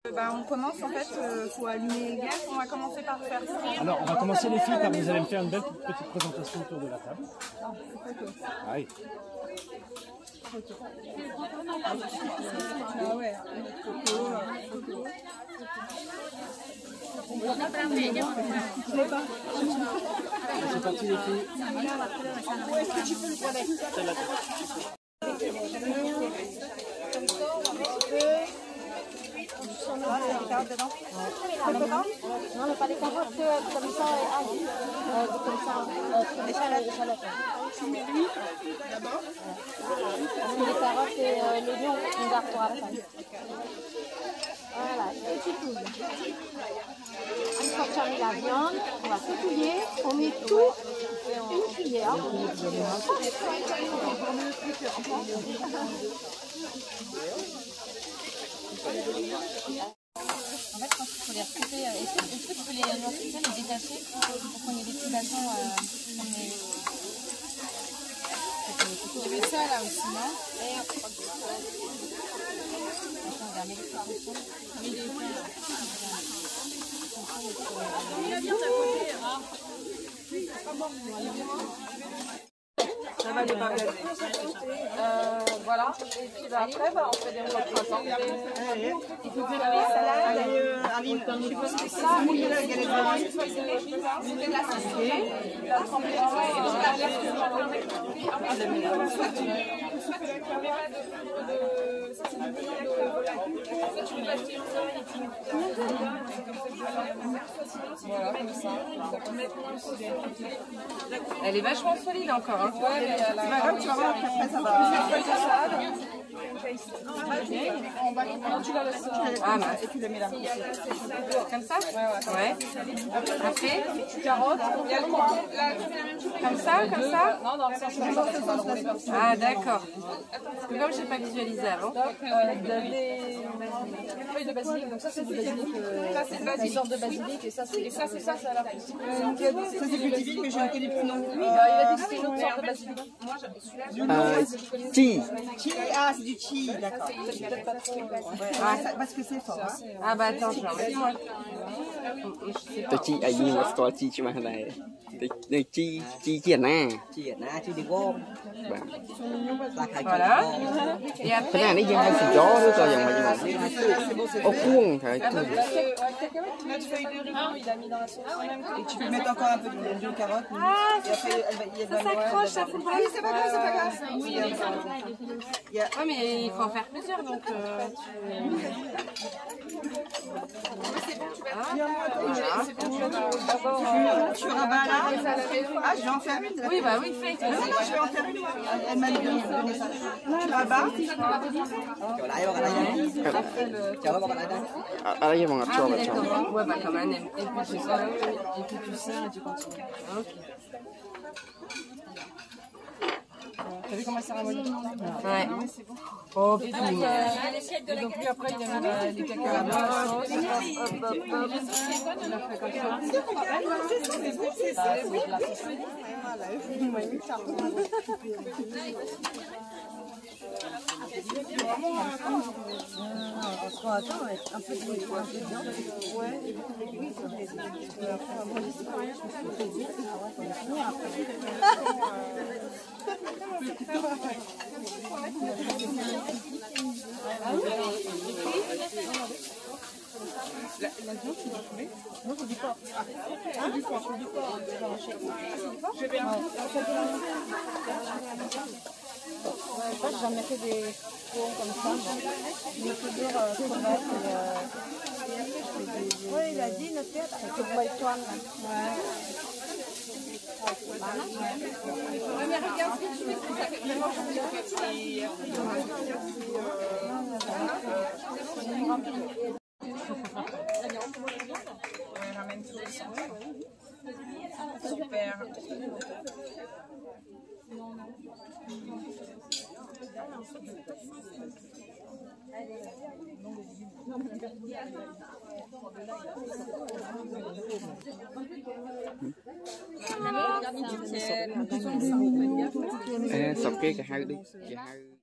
On commence en fait, faut allumer les gaz, on va commencer par faire frire. Alors on va commencer les filles car vous allez me faire une belle petite présentation autour de la table. Ah oui. Ah ouais, C'est parti les filles. Où est-ce que tu peux le poêler? Les carottes dedans? Non, mais pas les carottes, comme ça, comme ça, échalotes. Tu mets l'huile d'abord? Les carottes et l'oignon, on garde pour la fin. Voilà, petit poulet. Une fois que tu as mis la viande, on va saupoudrer, on met tout, une cuillère. En fait, je pense qu'il faut les recouper. Est-ce que tu peux les détacher pour qu'on ait des petits bâtons comme les... Il y avait ça là aussi, non? Ça va les barbelés. Voilà, et puis après, on fait des rouleaux de printemps. Il faut faire la salade. Aline, je suppose que c'est ça, mouiller la galette de la tremper Voilà, comme ça. Elle est vachement solide encore. Hein. Ouais, mais c'est pas grave, tu vas voir qu'après ça va. Tu la laisses. Ah, mince. Et tu la mets là. Comme ça? Ouais. Après, Carottes. comme ça, comme ça? Non, dans le sens. Ah, d'accord. Parce que comme je n'ai pas visualisé avant. Des feuilles de basilic. Donc ça, c'est du basilic. Ça, c'est une sorte de basilic. Et ça, c'est ça, c'est à la plus. Ça, c'est du typique, mais je ne connais plus non. Il a dit que c'était une autre sorte de basilic. Moi, celui-là. Chi. Ah, c'est du chi, d'accord. Parce que c'est fort. Ah, bah attends, je vais en mettre moi. ទៅជីអាយយើងស្គាល់ជីច្បាស់ដែរទៅជីជាតិណាជីឌីវ៉បាទ Voilà. Et ខណៈ après, នេះយើងហៅសញ្ចរឬក៏យ៉ាងម៉េចបងអូគួងហើយ Notre feuille de riz, il a mis dans la sauce. Et tu peux mettre encore un peu de carottes. Et après, il ça s'accroche, ça fout pas. Oui, c'est pas grave, c'est pas grave. Ouais, mais il faut en faire plusieurs, donc Tu rabats là. Ah, je vais en faire une. oui, bah oui, fais. Non, je vais en faire une. Elle m'a donné ça. Tu rabats. อะไรยังបងអត់ជាប់ Ah, អត់ជាប់ d'accord. Ouais, bah comme un M. Et puis tu sers, et puis tu sers et tu continues. Ok. T'as vu comment ça ramollit? Ouais. Oh, putain. Et donc lui après il a mis des cacahuètes dans la sauce. Hop, hop, hop. Il a fait comme ça. Un peu de viande. Ouais. La viande, tu vas trouver? Non, c'est du porc. Ah, du porc. Je vais un peu. Moi, j'ai jamais fait des fours comme ça. Mais toujours crevettes et... Oui, il a dit, notre tête, c'est que bois de toile. Ouais. Mais regarde ce que tu mets, ça fait vraiment on ramène tout le sang. Super. Sọc kia cả hai đi.